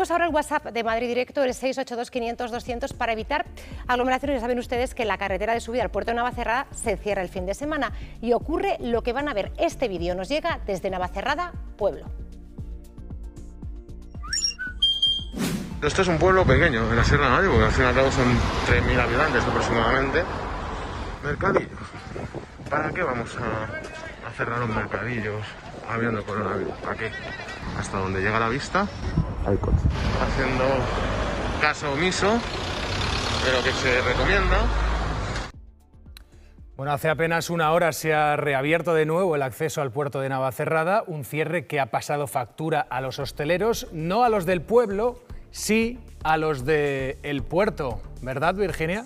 Abrimos ahora el WhatsApp de Madrid Directo, el 682-500-200, para evitar aglomeraciones. Ya saben ustedes que la carretera de subida al puerto de Navacerrada se cierra el fin de semana y ocurre lo que van a ver. Este vídeo nos llega desde Navacerrada, pueblo. Esto es un pueblo pequeño en la Sierra de Madrid, porque al fin y al cabo son 3.000 habitantes aproximadamente. Mercadillos. ¿Para qué vamos a cerrar los mercadillos habiendo coronavirus? ¿Para qué? Hasta donde llega la vista hay coches. Haciendo caso omiso de lo que se recomienda. Bueno, hace apenas una hora se ha reabierto de nuevo el acceso al puerto de Navacerrada, un cierre que ha pasado factura a los hosteleros, no a los del pueblo, sí a los del puerto, ¿verdad, Virginia?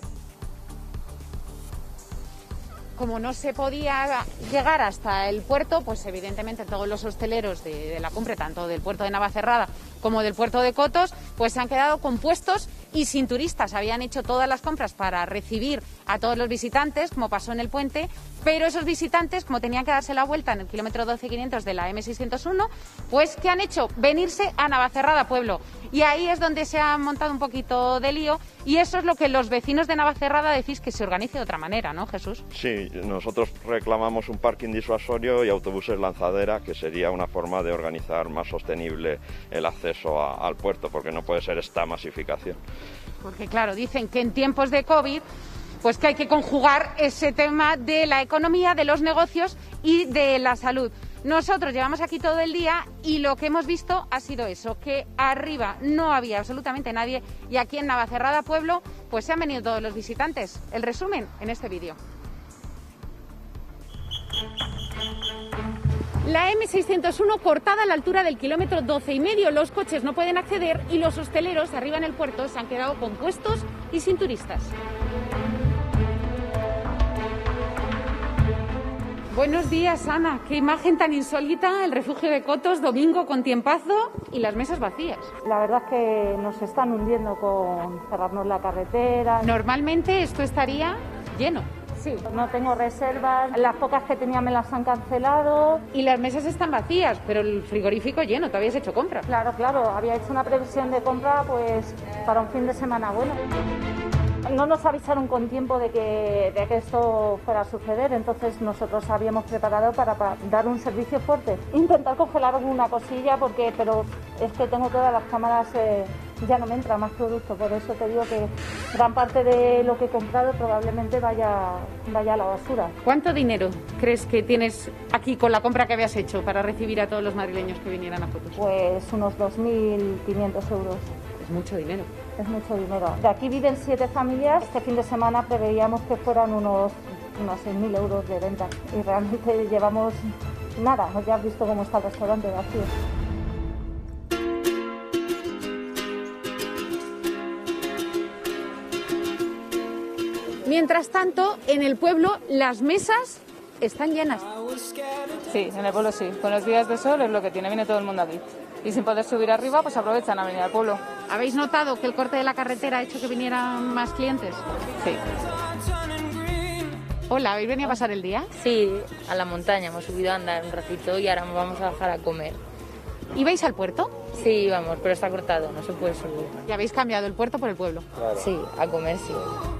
Como no se podía llegar hasta el puerto, pues evidentemente todos los hosteleros de la cumbre, tanto del puerto de Navacerrada como del puerto de Cotos, pues se han quedado con puestos y sin turistas. Habían hecho todas las compras para recibir a todos los visitantes, como pasó en el puente, pero esos visitantes, como tenían que darse la vuelta en el kilómetro 12.500 de la M601, pues ¿qué han hecho? Venirse a Navacerrada, pueblo. Y ahí es donde se ha montado un poquito de lío, y eso es lo que los vecinos de Navacerrada decís, que se organice de otra manera, ¿no, Jesús? Sí, nosotros reclamamos un parking disuasorio y autobuses lanzadera, que sería una forma de organizar más sostenible el acceso al puerto, porque no puede ser esta masificación. Porque claro, dicen que en tiempos de COVID, pues que hay que conjugar ese tema de la economía, de los negocios y de la salud. Nosotros llevamos aquí todo el día y lo que hemos visto ha sido eso, que arriba no había absolutamente nadie y aquí en Navacerrada, pueblo, pues se han venido todos los visitantes. El resumen en este vídeo. La M601 cortada a la altura del kilómetro 12,5. Los coches no pueden acceder y los hosteleros arriba en el puerto se han quedado con puestos y sin turistas. Buenos días, Ana. Qué imagen tan insólita, el refugio de Cotos, domingo con tiempazo y las mesas vacías. La verdad es que nos están hundiendo con cerrarnos la carretera. Normalmente esto estaría lleno. Sí, no tengo reservas, las pocas que tenía me las han cancelado. Y las mesas están vacías, pero el frigorífico lleno, ¿tú habías hecho compra? Claro, había hecho una previsión de compra pues para un fin de semana bueno. No nos avisaron con tiempo de que esto fuera a suceder, entonces nosotros habíamos preparado para dar un servicio fuerte. Intentar congelar alguna cosilla, pero es que tengo todas las cámaras, ya no me entra más producto, por eso te digo que gran parte de lo que he comprado probablemente vaya a la basura. ¿Cuánto dinero crees que tienes aquí con la compra que habías hecho para recibir a todos los madrileños que vinieran a Cotos? Pues unos 2.500 euros. Es mucho dinero. Es mucho dinero. De aquí viven 7 familias. Este fin de semana preveíamos que fueran unos 6.000 euros de venta. Y realmente llevamos nada. Ya has visto cómo está el restaurante vacío. Mientras tanto, en el pueblo las mesas están llenas. Sí, en el pueblo sí. Con los días de sol es lo que tiene. Viene todo el mundo aquí. Y sin poder subir arriba, pues aprovechan a venir al pueblo. ¿Habéis notado que el corte de la carretera ha hecho que vinieran más clientes? Sí. Hola, ¿habéis venido a pasar el día? Sí, a la montaña, hemos subido a andar un ratito y ahora nos vamos a bajar a comer. ¿Y vais al puerto? Sí, vamos, pero está cortado, no se puede subir. ¿Y habéis cambiado el puerto por el pueblo? Claro. Sí, a comer sí.